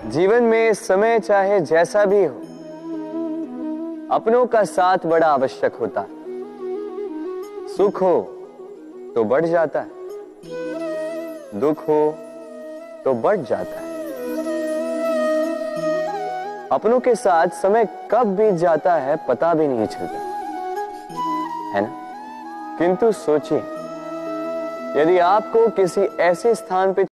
जीवन में समय चाहे जैसा भी हो, अपनों का साथ बड़ा आवश्यक होता है। सुख हो तो बढ़ जाता है, दुख हो तो बढ़ जाता है। अपनों के साथ समय कब बीत जाता है पता भी नहीं चलता, है ना? किंतु सोचिए, यदि आपको किसी ऐसे स्थान पे